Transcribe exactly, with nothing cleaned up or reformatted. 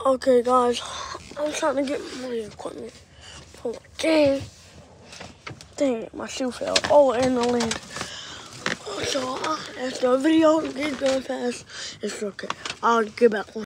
Okay, guys, I'm trying to get my equipment for my game. Dang it, my shoe fell. Oh, and the land. So, uh, if the video gets done fast, it's okay. I'll get back on.